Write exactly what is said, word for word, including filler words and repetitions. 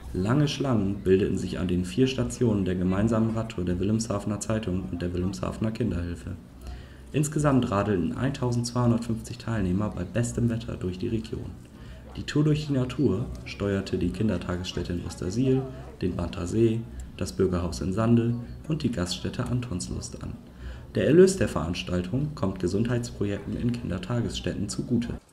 Lange Schlangen bildeten sich an den vier Stationen der gemeinsamen Radtour der Wilhelmshavener Zeitung und der Wilhelmshavener Kinderhilfe. Insgesamt radelten eintausendzweihundertfünfzig Teilnehmer bei bestem Wetter durch die Region. Die Tour durch die Natur steuerte die Kindertagesstätte in Ostersiel, den Banther See, das Bürgerhaus in Sande und die Gaststätte Antonslust an. Der Erlös der Veranstaltung kommt Gesundheitsprojekten in Kindertagesstätten zugute.